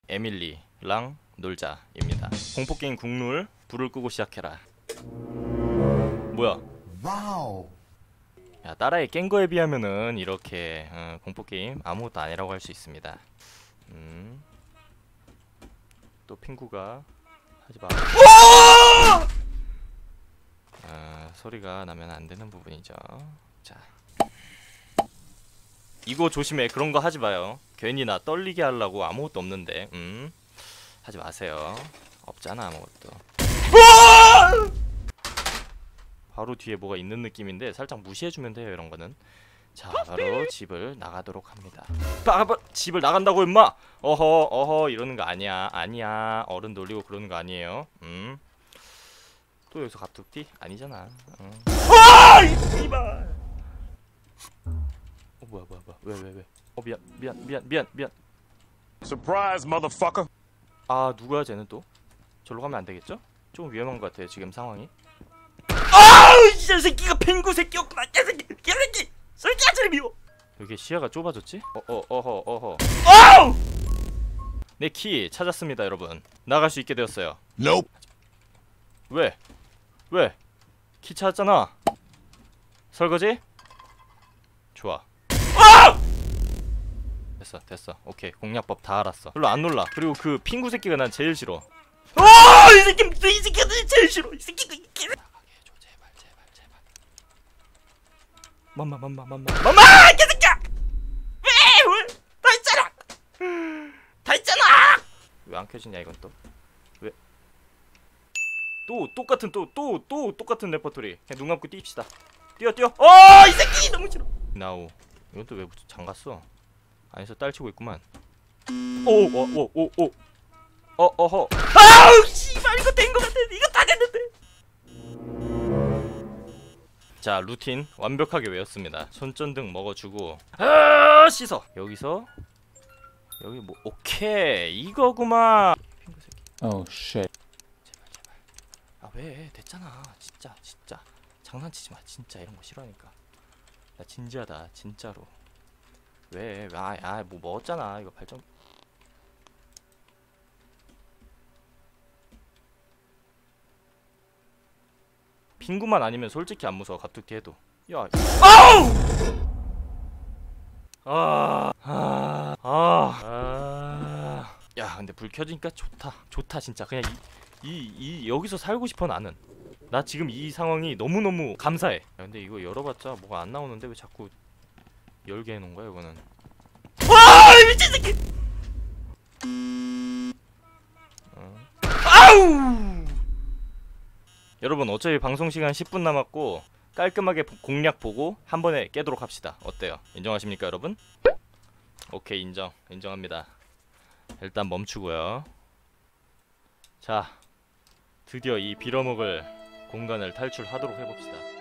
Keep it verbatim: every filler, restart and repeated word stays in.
에밀리랑 놀자입니다. 공포게임 국룰 불을 끄고 시작해라. 뭐야? 와우. 야, 따라에 깬 거에 비하면은 이렇게 어, 공포게임 아무것도 아니라고 할 수 있습니다. 음. 또 핑구가 하지마. 어, 소리가 나면 안 되는 부분이죠. 자, 이거 조심해. 그런 거 하지 마요. 괜히 나 떨리게 하려고 아무것도 없는데. 음, 하지 마세요. 없잖아 아무것도. 바로 뒤에 뭐가 있는 느낌인데 살짝 무시해주면 돼요 이런 거는. 자, 바로 집을 나가도록 합니다. 바바 집을 나간다고 임마. 어허 어허 이러는 거 아니야. 아니야. 어른 놀리고 그러는 거 아니에요. 음. 또 여기서 갑툭튀? 아니잖아. 응. 아! 이발. 어 뭐야 뭐야 뭐야 왜 왜 왜? 어 미안 미안 미안 미안 미안. Surprise, motherfucker. 아 누구야 쟤는 또? 절로 가면 안 되겠죠? 좀 위험한 것 같아요 지금 상황이. 아우 이 새끼가 펭구 새끼였구나. 이 새끼 이 새끼 새끼야 제일 미워. 여기 시야가 좁아졌지? 어어 어허 어허. 아우! 내 키 찾았습니다 여러분. 나갈 수 있게 되었어요. Nope. 왜? 왜? 키 찾았잖아. 설거지? 좋아. 아! 됐어 됐어. 오케이 공략법 다 알았어. 별로 안 놀라. 그리고 그 핑구 새끼가 난 제일 싫어. 아! 이 새끼 이 새끼가 제일 싫어. 이 새끼가 나가게 해줘 제발 제발 제발. 맘마 맘마 맘마 맘마 이 새끼야! 왜? 왜? 다 있잖아. 다 있잖아. 왜 안 켜지냐 이건 또? 왜? 또 똑같은 또 또 또 똑같은 레퍼토리. 그냥 눈 감고 뛰읍시다. 뛰어 뛰어. 어! 이 새끼 너무 싫어. 나우. 이건 또 왜 잠갔어? 안에서 딸치고 있구만. 오오오오오. 어 어허. 아우 씨발 이거 된 거 같아. 이거 다 됐는데. 자 루틴 완벽하게 외웠습니다. 손전등 먹어주고 아 씻어. 여기서 여기 뭐 오케이 이거구만. 핑크 새끼. Oh shit. 제발 제발. 아 왜 됐잖아. 진짜 진짜 장난치지 마. 진짜 이런 거 싫어하니까. 나 진지하다 진짜로. 왜? 아, 아, 뭐 먹었잖아. 이거 발전. 핑구만 아니면 솔직히 안 무서워. 갑툭튀 해도. 야, 아우! 아, 아, 아, 아. 야, 근데 불 켜지니까 좋다. 좋다 진짜. 그냥 이, 이, 이 여기서 살고 싶어 나는. 나 지금 이 상황이 너무 너무 감사해. 야, 근데 이거 열어봤자 뭐가 안 나오는데 왜 자꾸 열게 해놓은 거야 이거는. 와 미친 새끼. 어. 아우. 여러분 어차피 방송 시간 십 분 남았고 깔끔하게 공략 보고 한 번에 깨도록 합시다. 어때요? 인정하십니까 여러분? 오케이 인정 인정합니다. 일단 멈추고요. 자 드디어 이 빌어먹을 공간을 탈출하도록 해봅시다.